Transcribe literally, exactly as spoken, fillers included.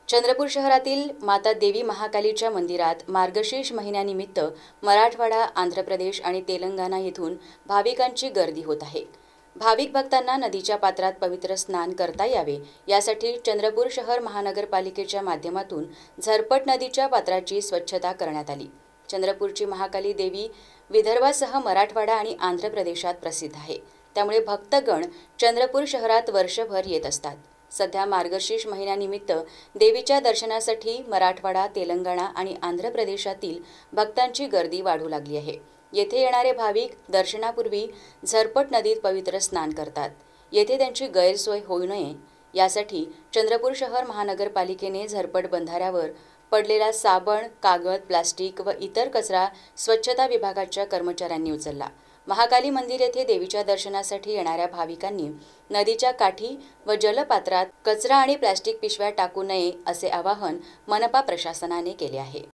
चंद्रपूर शहरातील माता देवी महाकालीच्या मंदिरात मार्गशीर्ष महिन्यानिमित्त मराठवाडा, आंध्र प्रदेश आणि तेलंगणा येथून भाविकांची गर्दी होत आहे। भाविक भक्तांना नदीच्या पात्रात पवित्र स्नान करता यावे यासाठी चंद्रपूर शहर महानगरपालिकेच्या माध्यमातून झरपट नदीच्या पात्राची स्वच्छता करण्यात आली। चंद्रपूरची महाकाली देवी विदर्भासह मराठवाडा आणि आंध्र प्रदेशात प्रसिद्ध आहे, त्यामुळे भक्तगण चंद्रपूर शहरात वर्षभर येत असतात। सध्या मार्गशीर्ष महिन्यानिमित्त देवीच्या दर्शनासाठी मराठवाडा, तेलंगणा आणि आंध्र प्रदेशातील भक्तांची गर्दी वाढू लागली आहे। येथे येणारे भाविक दर्शनापूर्वी झरपट नदीत पवित्र स्नान करतात। येथे त्यांची गैरसोय होऊ नये यासाठी चंद्रपूर शहर महानगरपालिकेने झरपट बंधाऱ्यावर पडलेला साबण, कागद, प्लास्टिक व इतर कचरा स्वच्छता विभागाच्या कर्मचाऱ्यांनी उचलला। महाकाली मंदिर येथे देवीच्या दर्शनासाठी येणाऱ्या भाविकांनी नदीच्या काठी व जलपात्रात कचरा आणि प्लास्टिक पिशव्या टाकू नये असे आवाहन मनपा प्रशासनाने केले आहे।